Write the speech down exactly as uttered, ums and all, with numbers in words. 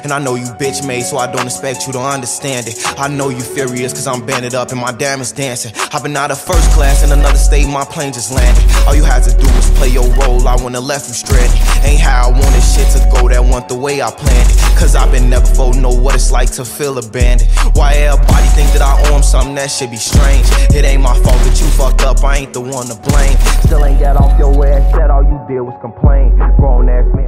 And I know you bitch made, so I don't expect you to understand it. I know you furious cause I'm banded up and my damn is dancing. I've been out of first class in another state, my plane just landed. All you had to do was play your role, I wouldn't left you stranded. Ain't how I wanted shit to go, that wasn't the way I planned it. Cause I've been never for know what it's like to feel abandoned. Why everybody think that I owe 'em something, that shit be strange. It ain't my fault that you fucked up, I ain't the one to blame. Still ain't got off your ass, said all you did was complain. Grown ass man